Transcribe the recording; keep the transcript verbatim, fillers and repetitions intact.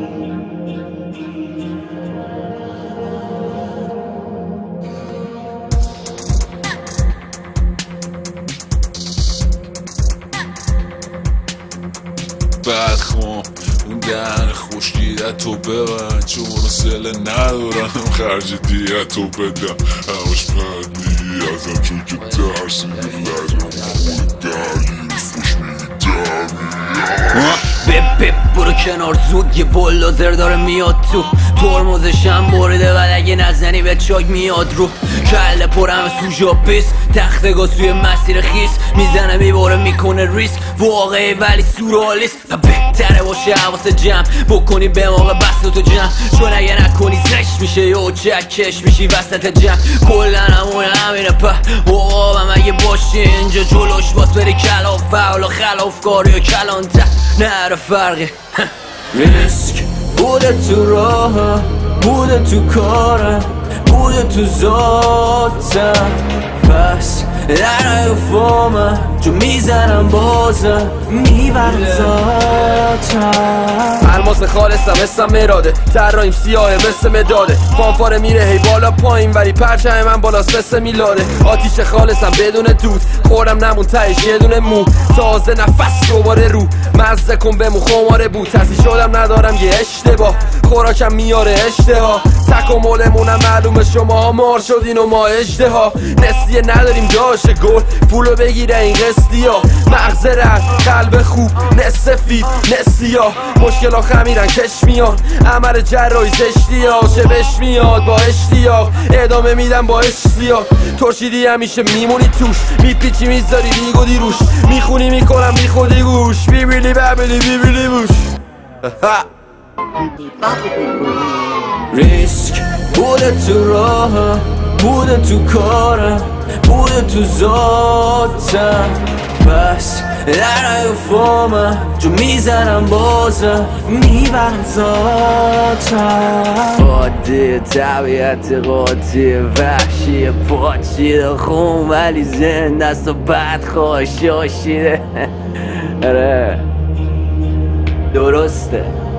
بدخوام اون دهن خوشگیرت تو ببند، چون سله ندارم خرج دیتو بدم. همش بد میگی ازم چون که ترسیدی لجم خود درگیری فش میگی بپ بپ برو کنار زود، یه بلدوزر داره میاد تو ترمزشم بریده و اگه نزنی به چاک میاد رو کله پرم سوژا پیس تخت گاز توی مسیر خیس میزنه میباره میکنه ریسک واقعی ولی سورالیست و بهتره باشه حواس جمع بکنی به موقع بست تو جمع، چون اگه نکنی زش میشه یا چکش میشی وسط جمع. کلن همون همینه په بابام اگه باشی اینجا جلوش باز بری کلاف فعلا خلاف کاری و کلانته نره فرقی. ریسک بوده تو راه بوده تو کارم بوده تو ذاتم، پس در نیفامم جو میزنم بازم میبرم ذاتم. الماس خالصم اسم مراده طراحیم سیاهه مثل مداده فانفاره میره هی بالا پایین ولی پرچم من بالاست مثل میلاده. آتیش خالصم بدون دود خورم نمون تهش یه دونه مو تازه نفس دوباره رو مزه کن بمو خماره بود تحصیل شدم ندارم یه اشتباه خوراکم میاره اشتها تکاملمونم معلومه شما ها مار شدین و ما اجده ها نسیه نداریم داشه گل پولو بگیره این قسطی ها مغز رد قلب خوب نسفید نسیا مشکل ها خمیرن کش میان عمل جراحی زشتی ها چه بش میاد با اشتیاق ادامه میدم با اشتیاق ترشیدی همیشه میمونی توش میپیچی میذاری بیگودی روش میخونی میکنم بی خودی گوش بیبیلی ببیلی بیبیلی بوش. ریسک بوده تو راه بوده تو کارم بوده تو ذاتم، پس در نیفامم جو میزنم بازم میبرم ذاتم. عادی طبیعت قاطی وحشی پاچیده خون ولی زنده است و بد خواهشاشیده. اره درسته.